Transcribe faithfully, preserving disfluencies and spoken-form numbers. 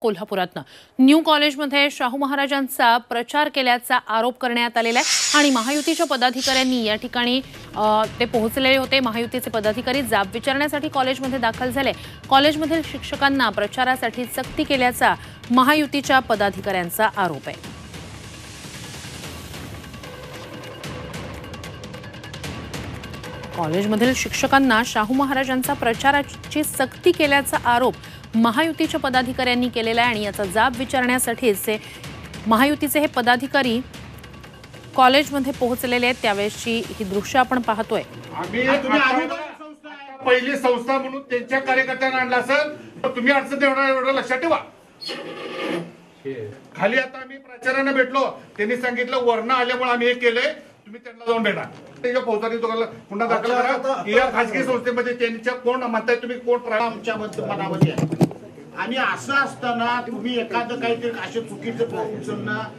कोल्हापुरातनं new कॉलेजमध्ये शाहू महाराजांचा प्रचार केल्याचा आरोप करण्यात आलेला आहे आणि महायुतीच्या पदाधिकाऱ्यांनी या ठिकाणी ते पोहोचलेले होते। महायुतीचे पदाधिकारी जाब विचारण्यासाठी कॉलेजमध्ये दाखल झाले। कॉलेजमधील शिक्षकांना प्रचारासाठी सक्ती केल्याचा महायुतीच्या पदाधिकाऱ्यांचा आरोप आहे। कॉलेजमधील शिक्षकांना शाहू महाराजांचा प्रचाराची सक्ती केल्याचा आरोप महायुतीच्या पदाधिकाऱ्यांनी केलेला आहे आणि याचा जाब विचारण्यासाठीच महायुतीचे हे पदाधिकारी कॉलेजमध्ये पोहोचलेले आहेत। त्यावेळेची ही दृश्य आपण पाहतोय। पहिली संस्था म्हणून त्यांच्या कार्यकर्त्यांना आणला असेल तर तुम्ही अडचण एवढं एवढं लक्षात ठेवा। खाली आता आम्ही प्राचार्यांना भेटलो, त्यांनी सांगितलं वर्ण आल्यामुळे आम्ही हे केलंय, तुम्ही त्यांना जाऊन भेटा। त्याच्या फौजदारी तुम्हाला पुन्हा दाखल करा। या खासगी संस्थेमध्ये त्यांच्या कोण म्हणताय तुम्ही कोण आमच्या मनामध्ये आहे आणि असं असताना तुम्ही एखादं काहीतरी असे चुकीचं पाऊल उचलणं